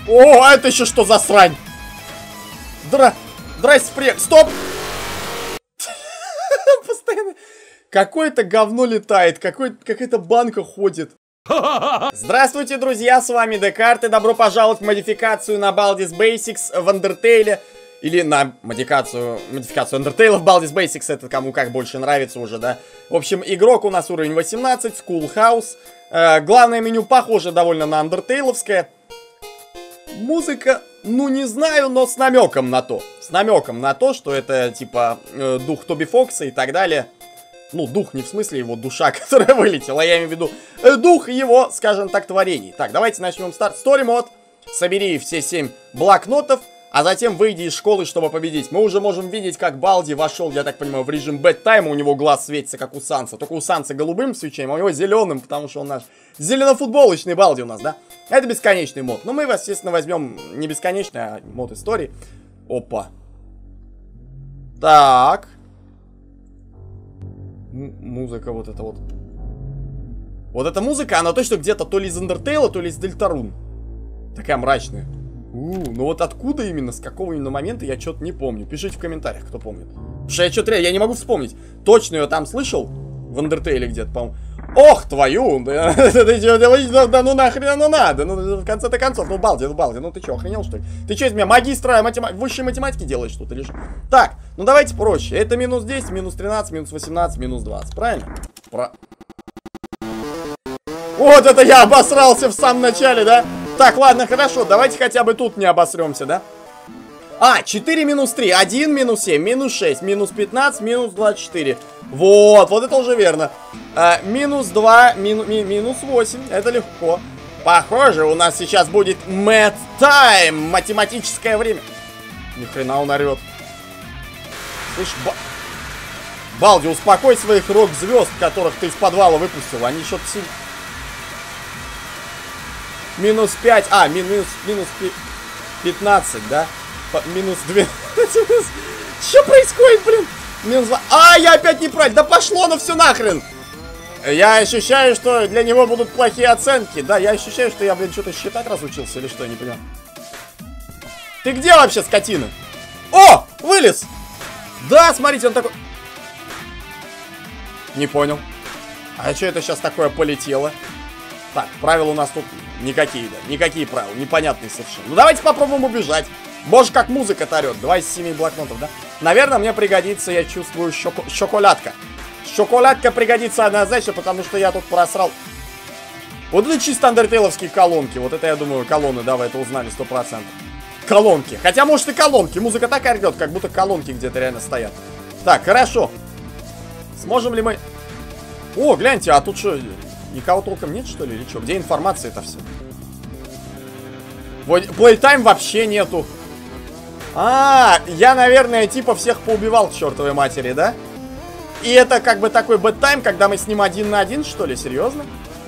О, это еще что за срань? Здрасте, привет. Стоп! Постоянно. Какое-то говно летает, какая-то банка ходит. Здравствуйте, друзья, с вами Декарт, и добро пожаловать в модификацию на Baldi's Basics в Undertale. Или на модификацию Undertale в Baldi's Basics, это кому как больше нравится уже, да. В общем, игрок у нас уровень 18, Schoolhouse. Главное меню похоже довольно на андертейловское. Музыка, ну не знаю, но с намеком на то. С намеком на то, что это типа дух Тоби Фокса и так далее. Ну, дух не в смысле его душа, которая вылетела, я имею в виду дух его, скажем так, творений. Так, давайте начнем старт. Story мод. Собери все 7 блокнотов, а затем выйди из школы, чтобы победить. Мы уже можем видеть, как Балди вошел, я так понимаю, в режим бэдтайма. У него глаз светится, как у Санса. Только у Санса голубым свечением, а у него зеленым, потому что он наш зелено-футболочный Балди у нас, да? Это бесконечный мод. Но мы, естественно, возьмем не бесконечный, а мод истории. Опа. Так. Музыка вот эта вот. Вот эта музыка, она точно где-то то ли из Undertale, то ли из Deltarune. Такая мрачная. Ну вот откуда именно, с какого именно момента, я что-то не помню. Пишите в комментариях, кто помнит. Потому что я что-то, я не могу вспомнить. Точно ее там слышал? В Undertale где-то, по-моему. Ох, твою! Да ну нахрен оно надо? Ну, в конце-то концов, ну Балди, ну ты что, охренел что ли? Ты что из меня магистра высшей математики делаешь тут или что? Так, ну давайте проще. Это минус 10, минус 13, минус 18, минус 20, правильно? Вот это я обосрался в самом начале, да? Так, ладно, хорошо, давайте хотя бы тут не обосремся, да? 4 минус 3, 1 минус 7, минус 6, минус 15, минус 24. Вот это уже верно. Минус 2, минус 8, это легко. Похоже, у нас сейчас будет math time, математическое время. Ни хрена он орет. Слышь, Балди, успокой своих рок-звезд, которых ты из подвала выпустил, они что-то сильно... Минус 5, минус 15, да? Минус 2. Что происходит, блин? Минус 2. Я опять неправильно. Да пошло оно все нахрен. Я ощущаю, что для него будут плохие оценки. Да, я ощущаю, что я, блин, что-то считать разучился или что, я не понимаю. Ты где вообще, скотина? О, вылез. Да, смотрите, он такой... Не понял. А что это сейчас такое полетело? Так, правил у нас тут никакие, да. Никакие правила, непонятные совершенно. Ну давайте попробуем убежать. Боже, как музыка тарет. 2 из 7 блокнотов, да? Наверное, мне пригодится, я чувствую, шоколадка. Шоколадка пригодится однозначно, потому что я тут просрал. Вот это чисто андертейловские колонки. Вот это, я думаю, колонны, да, вы это узнали 100%. Колонки. Хотя, может, и колонки. Музыка так орет, как будто колонки где-то реально стоят. Так, хорошо. Сможем ли мы... О, гляньте, а тут что... Никого толком нет, что ли, или что? Где информация это все? Плейтайм вообще нету. Я, наверное, типа всех поубивал к чертовой матери, да? И это как бы такой бэдтайм, когда мы с ним 1 на 1, что ли? Серьезно?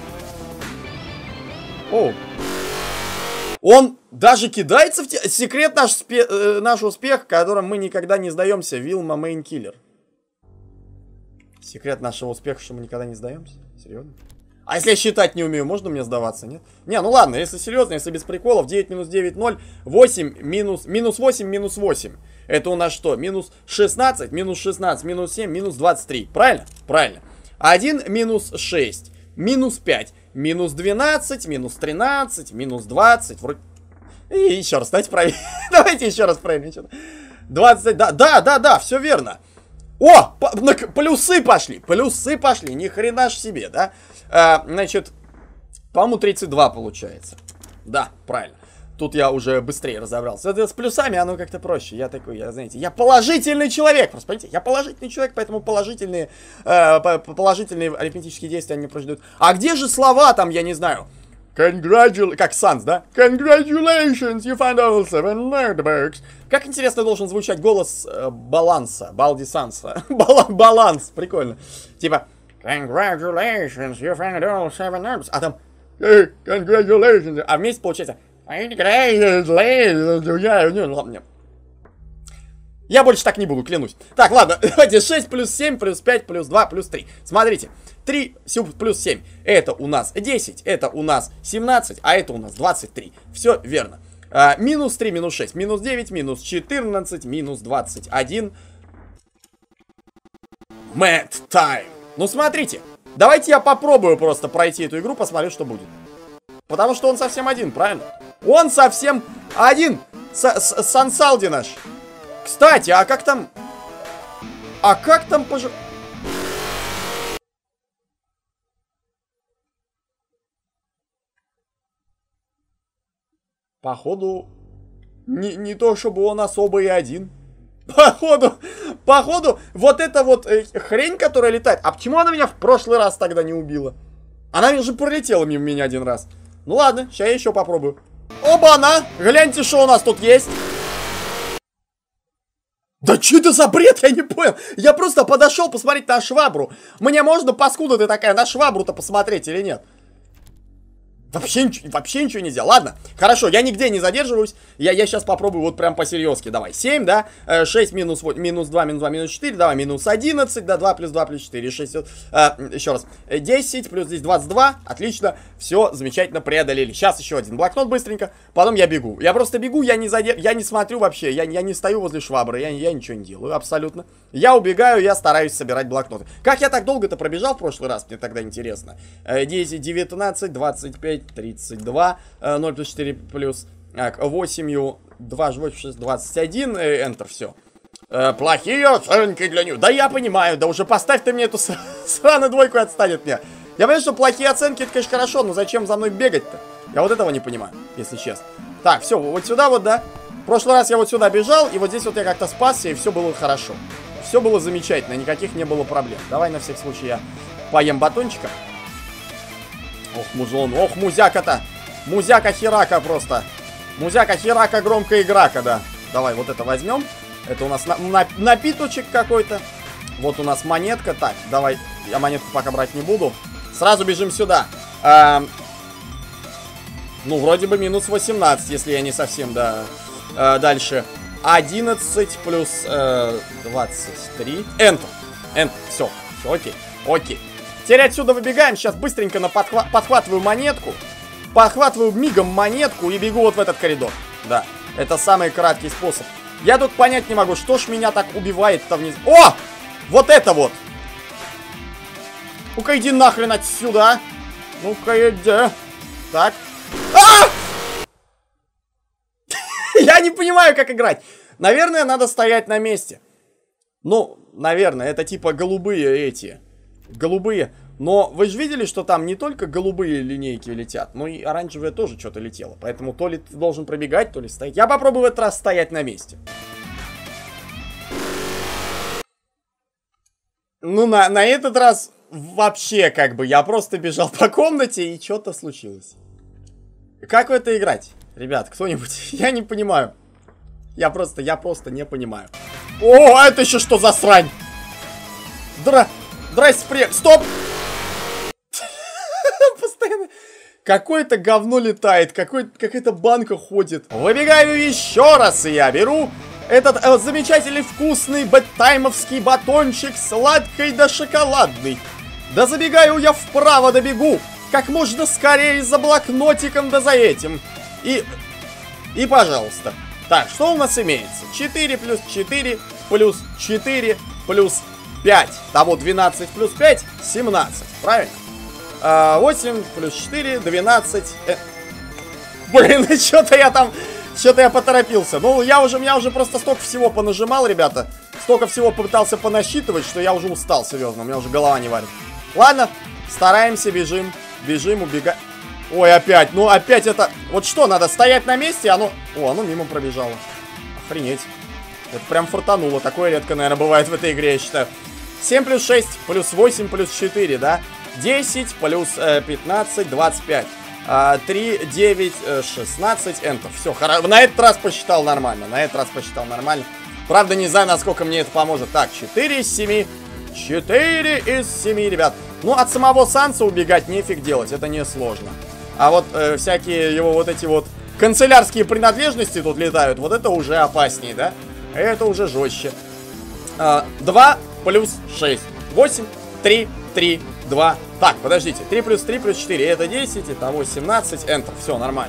О. Он даже кидается в... Секрет наш успех, в котором мы никогда не сдаемся. Вилма Мейнкиллер. Секрет нашего успеха, что мы никогда не сдаемся? Серьезно? А если я считать не умею, можно мне сдаваться, нет? Не, ну ладно, если серьезно, если без приколов, 9 минус 9, 0, 8 минус 8, минус 8. Это у нас что? Минус 16, минус 16, минус 7, минус 23. Правильно? Правильно. 1 минус 6, минус 5, минус 12, минус 13, минус 20. Вроде... И еще раз, давайте проверим. Давайте еще раз проверим. 20, да, все верно. О, плюсы пошли, ни хрена ж себе, да? Значит, по-моему, 32 получается. Да, правильно. Тут я уже быстрее разобрался. Это с плюсами оно как-то проще. Я такой, знаете, я положительный человек. Просто понимаете, я положительный человек, поэтому положительные арифметические действия они прождут. А где же слова там, я не знаю? Как Санс, да? Congratulations, you found all 7 nerdbergs. Как интересно должен звучать голос Баланса, Балди Санса. Баланс, прикольно. Типа, congratulations, you found all 7 nerdbergs. А там, congratulations. А вместе получается, я больше так не буду, клянусь. Так, ладно, давайте 6 плюс 7 плюс 5 плюс 2 плюс 3. Смотрите, 3 плюс 7, это у нас 10, это у нас 17, а это у нас 23. Все верно. Минус 3, минус 6, минус 9, минус 14, минус 21. Mad time. Ну, смотрите. Давайте я попробую просто пройти эту игру, посмотрю, что будет. Потому что он совсем один, правильно? Он совсем один. Сансалди наш. Кстати, а как там... Походу, не то, чтобы он особо и один. Походу, вот эта вот хрень, которая летает. А почему она меня в прошлый раз тогда не убила? Она же пролетела мимо меня один раз. Ну ладно, сейчас я еще попробую. Оба-на! Гляньте, что у нас тут есть. Да что это за бред, я не понял. Я просто подошел посмотреть на швабру. Мне можно, паскуда ты такая, на швабру-то посмотреть или нет? Вообще ничего нельзя. Ладно, хорошо, я нигде не задерживаюсь. Я сейчас попробую вот прям по-серьезки. Давай, 7, да? 6 минус 8, минус 2, минус 2, минус 4. Давай, минус 11, да, 2 плюс 2 плюс 4, 6. Еще раз. 10 плюс здесь 22. Отлично, все замечательно преодолели. Сейчас еще один блокнот быстренько. Потом я бегу. Я просто бегу, я не смотрю вообще. Я не стою возле швабры, я ничего не делаю абсолютно. Я убегаю, я стараюсь собирать блокноты. Как я так долго-то пробежал в прошлый раз, мне тогда интересно. 10, 19, 25, 32, 0 плюс 4 плюс 8, 2, 6, 21, Enter, все. Плохие оценки для нее. Да я понимаю, да уже поставь ты мне эту сраную двойку и отстань от меня. Я понимаю, что плохие оценки, это, конечно, хорошо, но зачем за мной бегать-то? Я вот этого не понимаю, если честно. Так, все, вот сюда вот, да. В прошлый раз я вот сюда бежал, и вот здесь вот я как-то спасся, и все было хорошо. Все было замечательно, никаких не было проблем. Давай на всякий случай я поем батончика. Ох, музон, ох, музяка-то. Музяка-херака просто. Музяка-херака, громкая играка, да. Давай вот это возьмем. Это у нас напиточек какой-то. Вот у нас монетка. Так, давай, я монетку пока брать не буду. Сразу бежим сюда. Ну, вроде бы минус 18, если я не совсем, да. Дальше. 11 плюс 23. Enter. Все, окей, окей. Теперь отсюда выбегаем. Сейчас быстренько подхватываю монетку. Подхватываю мигом монетку и бегу вот в этот коридор. Да, это самый краткий способ. Я тут понять не могу, что ж меня так убивает-то вниз. О! Вот это вот! Ну-ка иди нахрен отсюда. Ну-ка иди. Так. Я не понимаю, как играть. Наверное, надо стоять на месте. Ну, наверное, это типа голубые эти. Голубые. Но вы же видели, что там не только голубые линейки летят, но и оранжевые тоже что-то летело. Поэтому то ли ты должен пробегать, то ли стоять. Я попробую в этот раз стоять на месте. Ну, на этот раз вообще как бы я просто бежал по комнате и что-то случилось. Как в это играть? Ребят, кто-нибудь? Я не понимаю. Я просто не понимаю. О, это еще что за срань? Здрасте, стоп! Постоянно какое-то говно летает, какая-то банка ходит. Выбегаю еще раз, и я беру этот замечательный вкусный бэттаймовский батончик, сладкий да шоколадный. Да забегаю я вправо, добегу как можно скорее за блокнотиком, да за этим. И пожалуйста. Так, что у нас имеется? 4 плюс 4 плюс 4 плюс 5. Того 12 плюс 5, 17. Правильно? 8 плюс 4, 12. Блин, что-то я поторопился. Ну, меня уже просто столько всего понажимал, ребята. Столько всего попытался понасчитывать, что я уже устал, серьезно. У меня уже голова не варит. Ладно, стараемся, бежим, убегаем. Ой, опять, ну опять это... Вот что, надо стоять на месте, оно мимо пробежало. Охренеть. Это прям фартануло. Такое редко, наверное, бывает в этой игре, я считаю. 7 плюс 6 плюс 8 плюс 4, да? 10 плюс 15, 25. 3, 9, 16, Enter. Все, на этот раз посчитал нормально. Правда, не знаю, насколько мне это поможет. Так, 4 из 7. 4 из 7, ребят. Ну, от самого Санса убегать нефиг делать, это не сложно. А вот всякие его вот эти вот канцелярские принадлежности тут летают, вот это уже опаснее, да? Это уже жестче. 2 плюс 6. 8, 3, 3, 2. Так, подождите. 3 плюс 4, это 10, итого 17, Enter. Все, нормально.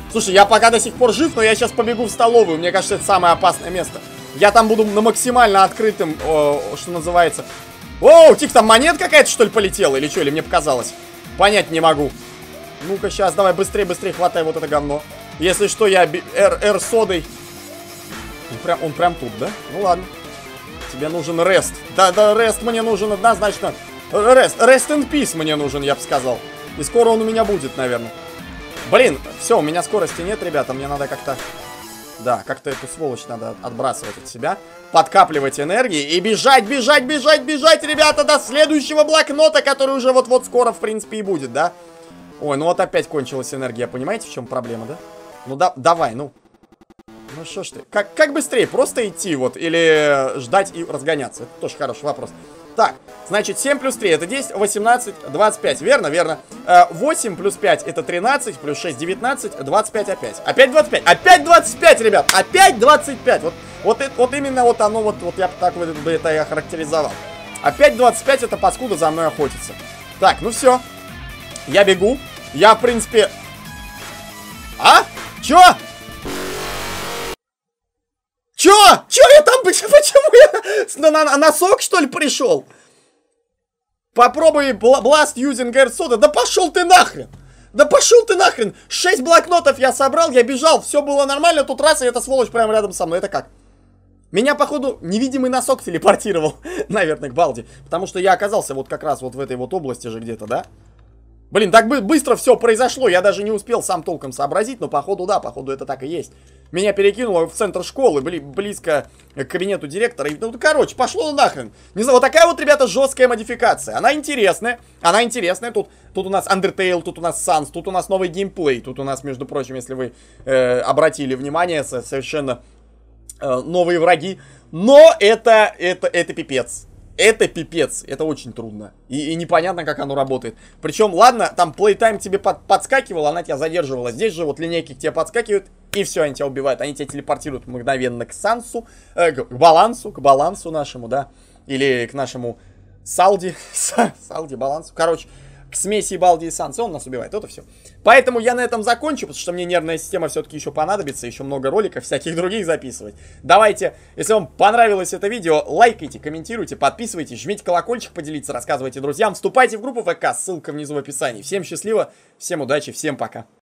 Слушай, я пока до сих пор жив, но я сейчас побегу в столовую. Мне кажется, это самое опасное место. Я там буду на максимально открытым, что называется. Оу, тихо, там монет какая-то, что ли, полетела? Или что, или мне показалось? Понять не могу. Ну-ка, сейчас, давай, быстрее, быстрее, хватай вот это говно. Если что, я содой. Он прям тут, да? Ну ладно. Тебе нужен рест. Да, рест мне нужен однозначно. Rest in peace мне нужен, я бы сказал. И скоро он у меня будет, наверное. Блин, все, у меня скорости нет, ребята. Мне надо как-то... Да, как-то эту сволочь надо отбрасывать от себя. Подкапливать энергии и бежать, бежать, бежать, бежать, ребята, до следующего блокнота, который уже вот-вот скоро, в принципе, и будет, да? Ой, ну вот опять кончилась энергия. Понимаете, в чем проблема, да? Ну давай, ну. Ну что ж ты. Как быстрее? Просто идти вот или ждать и разгоняться? Это тоже хороший вопрос. Так, значит, 7 плюс 3 это 10, 18, 25. Верно, верно. 8 плюс 5 это 13, плюс 6 19, 25 опять. Опять 25. Опять 25, ребят. Опять 25. Вот именно вот оно, вот я бы так вот это и охарактеризовал. Опять 25, это паскуда за мной охотится. Так, ну все. Я бегу. Я, в принципе... А? Чё? Чё? Чё я там? Почему я на носок, что ли, пришел? Попробуй Blast using Air Soda. Да пошел ты нахрен! Да пошел ты нахрен! 6 блокнотов я собрал, я бежал, все было нормально, тут раз, и эта сволочь прямо рядом со мной. Это как? Меня, походу, невидимый носок телепортировал, наверное, к Балди. Потому что я оказался вот как раз вот в этой вот области же где-то, да? Блин, так быстро все произошло, я даже не успел сам толком сообразить, но походу да, походу это так и есть. Меня перекинуло в центр школы, близко к кабинету директора, и, ну, короче, пошло нахрен. Не знаю, вот такая вот, ребята, жесткая модификация. Она интересная, тут у нас Undertale, тут у нас Sans, тут у нас новый геймплей, тут у нас, между прочим, если вы обратили внимание, совершенно новые враги. Но это пипец. Это пипец, это очень трудно. И непонятно, как оно работает. Причем, ладно, там плейтайм тебе подскакивал, она тебя задерживала. Здесь же вот линейки к тебе подскакивают, и все, они тебя убивают. Они тебя телепортируют мгновенно к Сансу, к балансу нашему, да. Или к нашему Салди, балансу. Короче, к смеси Балди и Санса, он нас убивает, это все. Поэтому я на этом закончу, потому что мне нервная система все-таки еще понадобится, еще много роликов всяких других записывать. Давайте, если вам понравилось это видео, лайкайте, комментируйте, подписывайтесь, жмите колокольчик, поделиться, рассказывайте друзьям, вступайте в группу ВК, ссылка внизу в описании. Всем счастливо, всем удачи, всем пока.